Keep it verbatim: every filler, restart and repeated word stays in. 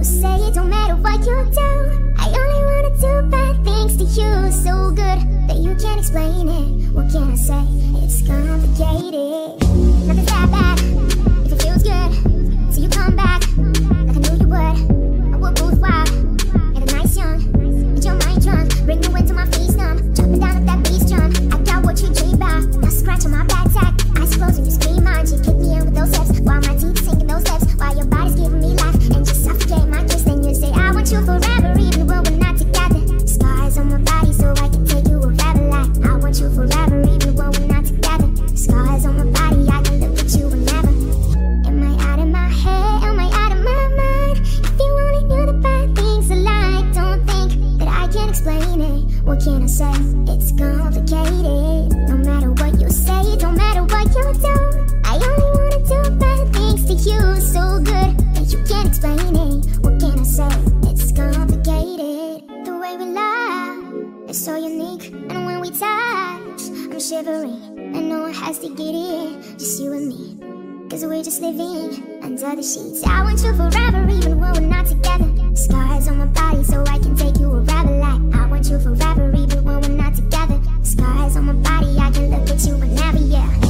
people say, it don't matter what you do. I only wanna do bad things to you, so good that you can't explain it. What can I say? It's complicated. Nothing's that bad if it feels good. So you come back like I knew you would. I would both wild and a nice young, and your mind drunk. Bring you into my feast numb, jumping down at that beast drum. I got what you dream about. Now scratch on my back tack, eyes closed and you scream out. You kick me in with those steps while my teeth sinking those steps, while your body's giving me life and just suffocate my kiss. Then you say I want you forever, even when we're not together. Scars on my body so I can take you wherever. Like I want you forever, even when we're not together. Scars on my body, I can look at you whenever. Am I out of my head? Am I out of my mind? If you only knew the bad things I like, don't think that I can explain it. What can I say? It's complicated. No matter what you say, it don't matter what you do. I only wanna do bad things to you, so good that you can't explain it. What can I say? It's complicated. The way we love is so unique, and when we touch, I'm shivering. I know it has to get in, just you and me, cause we're just living under the sheets. I want you forever, even when we're not together. Scars on my body so I can take you wherever. Like I want you forever, even when we're not together. Scars on my body, I can look at you whenever, yeah.